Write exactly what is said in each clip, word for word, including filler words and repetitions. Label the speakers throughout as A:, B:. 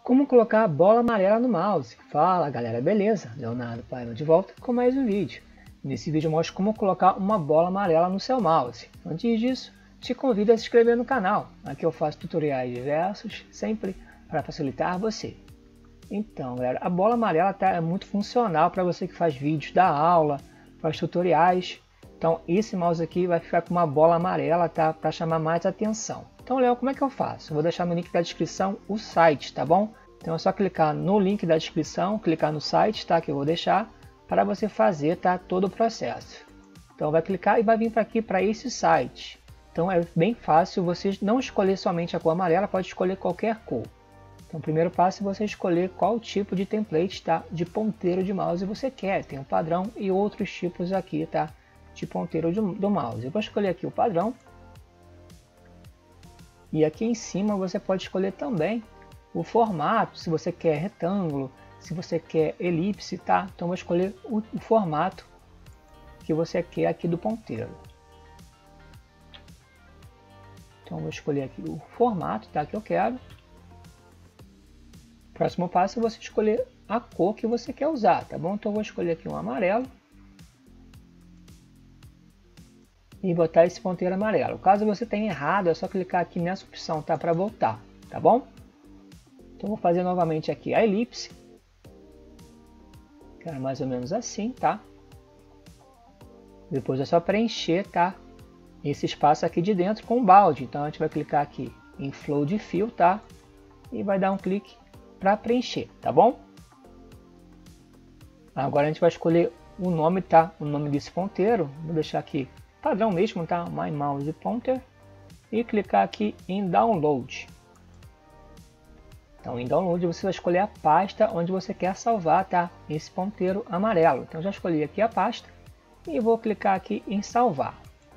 A: Como colocar a bola amarela no mouse? Fala galera, beleza? Leonardo Paiva de volta com mais um vídeo. Nesse vídeo eu mostro como colocar uma bola amarela no seu mouse. Antes disso, te convido a se inscrever no canal. Aqui eu faço tutoriais diversos, sempre para facilitar você. Então galera, a bola amarela tá, é muito funcional para você que faz vídeos da aula, faz tutoriais. Então esse mouse aqui vai ficar com uma bola amarela, tá? Para chamar mais atenção. Então Léo, como é que eu faço? Eu vou deixar no link da descrição o site, tá bom? Então é só clicar no link da descrição, clicar no site, tá? Que eu vou deixar para você fazer, tá? Todo o processo. Então vai clicar e vai vir para aqui para esse site. Então é bem fácil, você não escolher somente a cor amarela, pode escolher qualquer cor. Então o primeiro passo é você escolher qual tipo de template, tá? De ponteiro de mouse você quer. Tem o padrão e outros tipos aqui, tá? De ponteiro de, do mouse. Eu vou escolher aqui o padrão. E aqui em cima você pode escolher também o formato, se você quer retângulo, se você quer elipse, tá? Então vou escolher o, o formato que você quer aqui do ponteiro. Então vou escolher aqui o formato, tá? Que eu quero. Próximo passo é você escolher a cor que você quer usar, tá bom? Então eu vou escolher aqui um amarelo. E botar esse ponteiro amarelo. Caso você tenha errado, é só clicar aqui nessa opção, tá? Para voltar, tá bom? Então vou fazer novamente aqui a elipse. Que era mais ou menos assim, tá? Depois é só preencher, tá? Esse espaço aqui de dentro com o balde. Então a gente vai clicar aqui em Flow de Fill, tá? E vai dar um clique para preencher, tá bom? Agora a gente vai escolher o nome, tá? O nome desse ponteiro. Vou deixar aqui padrão mesmo, tá? My Mouse Pointer. E clicar aqui em Download. Então em Download você vai escolher a pasta onde você quer salvar, tá? Esse ponteiro amarelo. Então já escolhi aqui a pasta. E vou clicar aqui em salvar.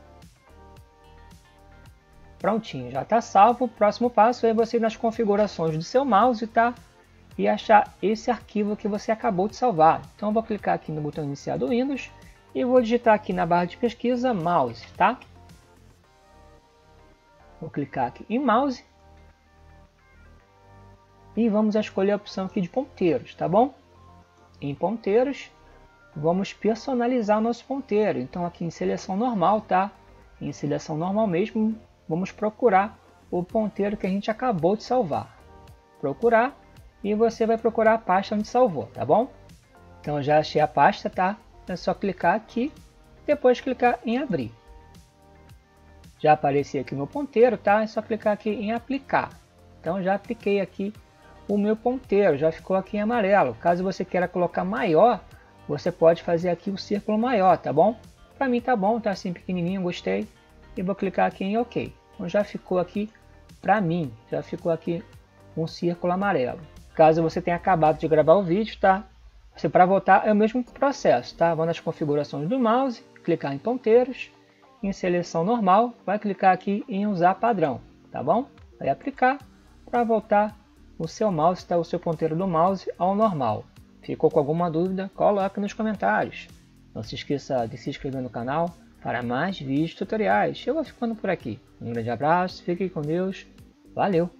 A: Prontinho, já está salvo. O próximo passo é você ir nas configurações do seu mouse, tá? E achar esse arquivo que você acabou de salvar. Então eu vou clicar aqui no botão iniciar do Windows. E vou digitar aqui na barra de pesquisa mouse, tá? Vou clicar aqui em mouse. E vamos escolher a opção aqui de ponteiros, tá bom? Em ponteiros, vamos personalizar o nosso ponteiro. Então aqui em seleção normal, tá? Em seleção normal mesmo, vamos procurar o ponteiro que a gente acabou de salvar. Procurar e você vai procurar a pasta onde salvou, tá bom? Então eu já achei a pasta, tá? É só clicar aqui, depois clicar em abrir. Já apareceu aqui o meu ponteiro, tá? É só clicar aqui em aplicar. Então já apliquei aqui o meu ponteiro, já ficou aqui em amarelo. Caso você queira colocar maior, você pode fazer aqui o círculo maior, tá bom? Para mim tá bom, tá assim pequenininho, gostei. E vou clicar aqui em OK. Então já ficou aqui para mim, já ficou aqui um círculo amarelo. Caso você tenha acabado de gravar o vídeo, tá? Você para voltar é o mesmo processo, tá? Vou nas configurações do mouse, clicar em ponteiros, em seleção normal, vai clicar aqui em usar padrão, tá bom? Vai aplicar para voltar o seu mouse, tá? O seu ponteiro do mouse ao normal. Ficou com alguma dúvida? Coloque nos comentários. Não se esqueça de se inscrever no canal para mais vídeos tutoriais. Eu vou ficando por aqui. Um grande abraço, fique com Deus. Valeu!